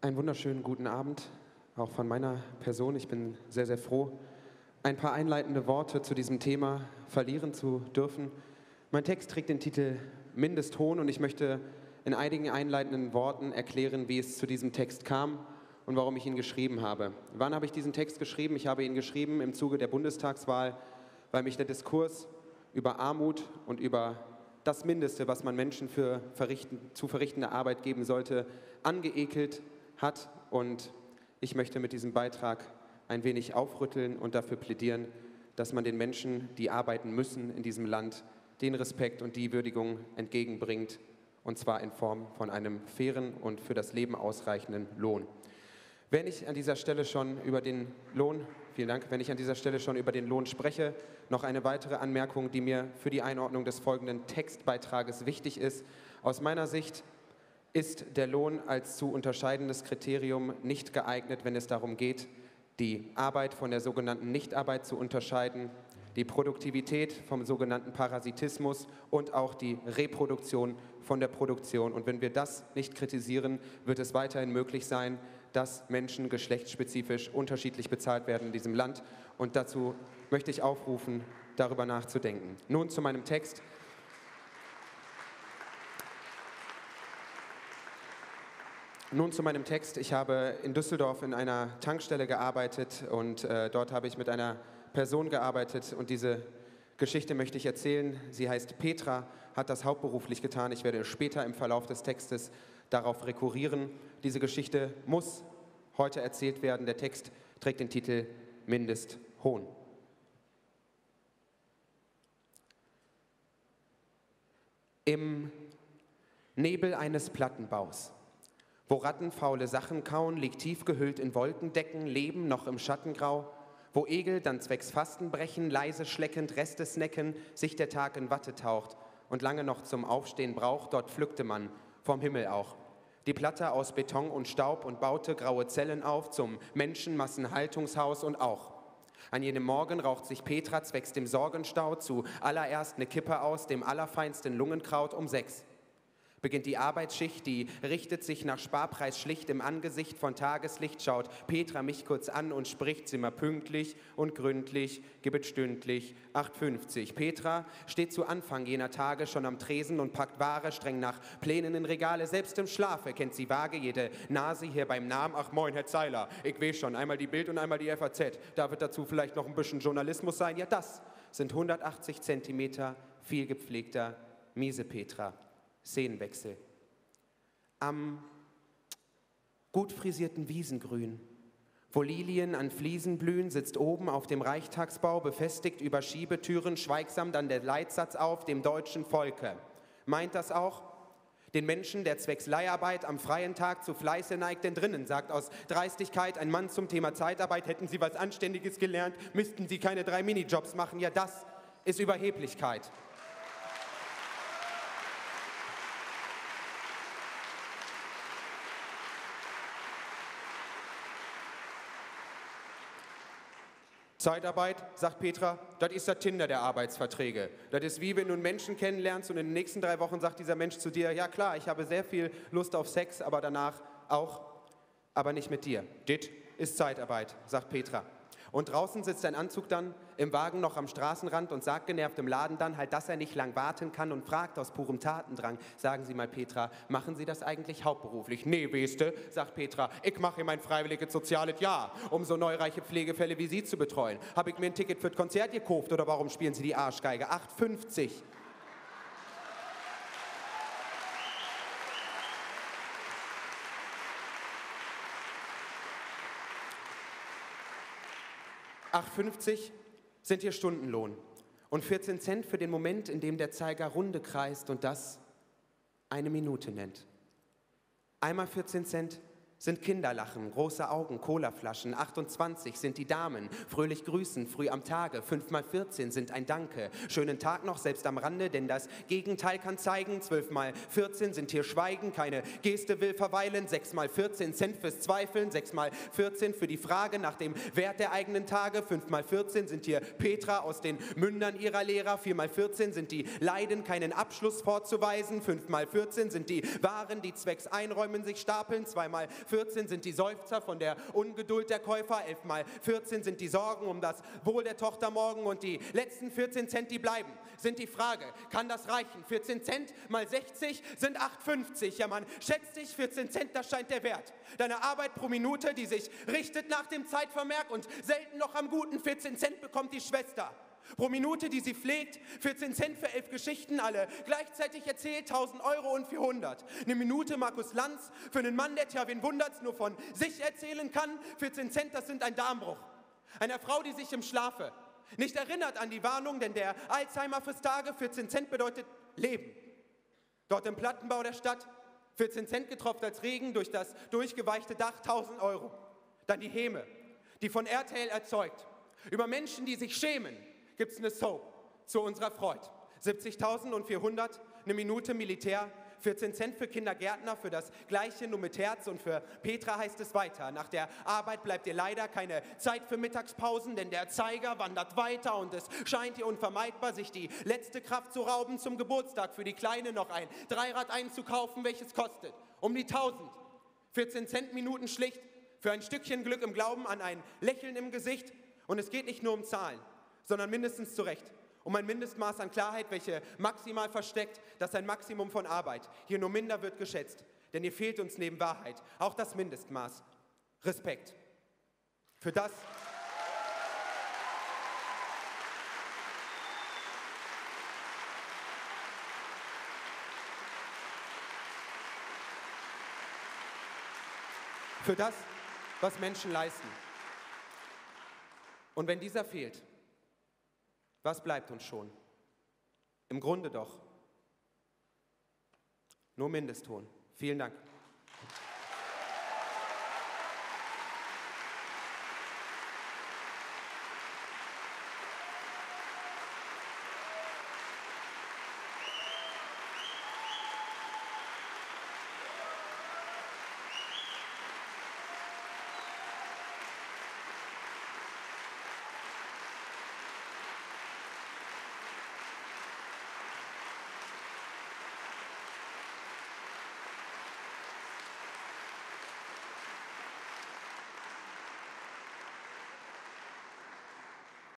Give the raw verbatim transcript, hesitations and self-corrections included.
Einen wunderschönen guten Abend, auch von meiner Person. Ich bin sehr, sehr froh, ein paar einleitende Worte zu diesem Thema verlieren zu dürfen. Mein Text trägt den Titel Mindesthohn und ich möchte in einigen einleitenden Worten erklären, wie es zu diesem Text kam und warum ich ihn geschrieben habe. Wann habe ich diesen Text geschrieben? Ich habe ihn geschrieben im Zuge der Bundestagswahl, weil mich der Diskurs über Armut und über das Mindeste, was man Menschen für verrichten, zu verrichtende Arbeit geben sollte, angeekelt hat, und ich möchte mit diesem Beitrag ein wenig aufrütteln und dafür plädieren, dass man den Menschen, die arbeiten müssen in diesem Land, den Respekt und die Würdigung entgegenbringt, und zwar in Form von einem fairen und für das Leben ausreichenden Lohn. Wenn ich an dieser Stelle schon über den Lohn, vielen Dank, wenn ich an dieser Stelle schon über den Lohn spreche, noch eine weitere Anmerkung, die mir für die Einordnung des folgenden Textbeitrages wichtig ist. Aus meiner Sicht ist der Lohn als zu unterscheidendes Kriterium nicht geeignet, wenn es darum geht, die Arbeit von der sogenannten Nichtarbeit zu unterscheiden, die Produktivität vom sogenannten Parasitismus und auch die Reproduktion von der Produktion. Und wenn wir das nicht kritisieren, wird es weiterhin möglich sein, dass Menschen geschlechtsspezifisch unterschiedlich bezahlt werden in diesem Land. Und dazu möchte ich aufrufen, darüber nachzudenken. Nun zu meinem Text. Nun zu meinem Text. Ich habe in Düsseldorf in einer Tankstelle gearbeitet und äh, dort habe ich mit einer Person gearbeitet und diese Geschichte möchte ich erzählen. Sie heißt Petra, hat das hauptberuflich getan. Ich werde später im Verlauf des Textes darauf rekurrieren. Diese Geschichte muss heute erzählt werden. Der Text trägt den Titel Mindesthohn. Im Nebel eines Plattenbaus, wo Ratten faule Sachen kauen, liegt tief gehüllt in Wolkendecken, Leben noch im Schattengrau, wo Egel dann zwecks Fasten brechen, leise schleckend Reste snacken, sich der Tag in Watte taucht und lange noch zum Aufstehen braucht, dort pflückte man vom Himmel auch die Platte aus Beton und Staub und baute graue Zellen auf zum Menschenmassenhaltungshaus. Und auch an jenem Morgen raucht sich Petra zwecks dem Sorgenstau zuallererst eine Kippe aus dem allerfeinsten Lungenkraut. Um sechs beginnt die Arbeitsschicht, die richtet sich nach Sparpreis schlicht. Im Angesicht von Tageslicht schaut Petra mich kurz an und spricht sie immer pünktlich und gründlich, gibet stündlich acht fünfzig. Petra steht zu Anfang jener Tage schon am Tresen und packt Ware streng nach Plänen in Regale. Selbst im Schlafe kennt sie vage jede Nase hier beim Namen. Ach moin, Herr Zeiler, ich weiß schon, einmal die Bild und einmal die F A Z. Da wird dazu vielleicht noch ein bisschen Journalismus sein. Ja, das sind hundertachtzig Zentimeter viel gepflegter Miese Petra. Szenenwechsel. Am gut frisierten Wiesengrün, wo Lilien an Fliesen blühen, sitzt oben auf dem Reichstagsbau, befestigt über Schiebetüren, schweigsam dann der Leitsatz auf dem deutschen Volke. Meint das auch? Den Menschen, der zwecks Leiharbeit am freien Tag zu Fleiße neigt, denn drinnen sagt aus Dreistigkeit ein Mann zum Thema Zeitarbeit, hätten Sie was Anständiges gelernt, müssten Sie keine drei Minijobs machen. Ja, das ist Überheblichkeit. Zeitarbeit, sagt Petra, das ist das Tinder der Arbeitsverträge. Das ist wie wenn du einen Menschen kennenlernst und in den nächsten drei Wochen sagt dieser Mensch zu dir, ja klar, ich habe sehr viel Lust auf Sex, aber danach auch, aber nicht mit dir. Dit ist Zeitarbeit, sagt Petra. Und draußen sitzt ein Anzug dann im Wagen noch am Straßenrand und sagt genervt im Laden dann halt, dass er nicht lang warten kann und fragt aus purem Tatendrang, sagen Sie mal Petra, machen Sie das eigentlich hauptberuflich? Nee, weißte, sagt Petra, ich mache hier mein freiwilliges soziales Jahr, um so neureiche Pflegefälle wie Sie zu betreuen. Habe ich mir ein Ticket für das Konzert gekauft oder warum spielen Sie die Arschgeige? acht fünfzig. acht fünfzig sind Ihr Stundenlohn und vierzehn Cent für den Moment, in dem der Zeiger Runde kreist und das eine Minute nennt. Einmal vierzehn Cent sind Kinderlachen, große Augen, Colaflaschen. achtundzwanzig sind die Damen, fröhlich grüßen, früh am Tage. fünf mal vierzehn sind ein Danke. Schönen Tag noch, selbst am Rande, denn das Gegenteil kann zeigen. zwölf mal vierzehn sind hier Schweigen, keine Geste will verweilen. sechs mal vierzehn Cent fürs Zweifeln, sechs mal vierzehn für die Frage nach dem Wert der eigenen Tage. fünf mal vierzehn sind hier Petra aus den Mündern ihrer Lehrer. vier mal vierzehn sind die Leiden, keinen Abschluss vorzuweisen. fünf mal vierzehn sind die Waren, die zwecks Einräumen sich stapeln. zwei mal vierzehn sind die Seufzer von der Ungeduld der Käufer, elf mal vierzehn sind die Sorgen um das Wohl der Tochter morgen und die letzten vierzehn Cent, die bleiben, sind die Frage, kann das reichen? vierzehn Cent mal sechzig sind acht fünfzig. Ja, man schätzt dich, vierzehn Cent, das scheint der Wert. Deine Arbeit pro Minute, die sich richtet nach dem Zeitvermerk und selten noch am Guten, vierzehn Cent bekommt die Schwester. Pro Minute, die sie pflegt, vierzehn Cent für elf Geschichten, alle gleichzeitig erzählt, tausend Euro und vierhundert. Eine Minute Markus Lanz für einen Mann, der, tja, wen wundert's, nur von sich erzählen kann, vierzehn Cent, das sind ein Darmbruch. Einer Frau, die sich im Schlafe nicht erinnert an die Warnung, denn der Alzheimer fürs Tage, vierzehn Cent bedeutet Leben. Dort im Plattenbau der Stadt, vierzehn Cent getropft als Regen durch das durchgeweichte Dach, tausend Euro. Dann die Häme, die von R T L erzeugt. Über Menschen, die sich schämen, gibt es eine Soap zu unserer Freude. siebzigtausend und vierhundert, eine Minute Militär, vierzehn Cent für Kindergärtner, für das Gleiche nur mit Herz und für Petra heißt es weiter. Nach der Arbeit bleibt ihr leider keine Zeit für Mittagspausen, denn der Zeiger wandert weiter und es scheint ihr unvermeidbar, sich die letzte Kraft zu rauben, zum Geburtstag für die Kleine noch ein Dreirad einzukaufen, welches kostet um die tausend. vierzehn Cent Minuten schlicht für ein Stückchen Glück im Glauben an ein Lächeln im Gesicht. Und es geht nicht nur um Zahlen, sondern mindestens zu Recht um ein Mindestmaß an Klarheit, welche maximal versteckt, dass ein Maximum von Arbeit hier nur minder wird geschätzt. Denn hier fehlt uns neben Wahrheit auch das Mindestmaß. Respekt. Für das, für das, was Menschen leisten. Und wenn dieser fehlt, was bleibt uns schon? Im Grunde doch nur Mindestlohn. Vielen Dank.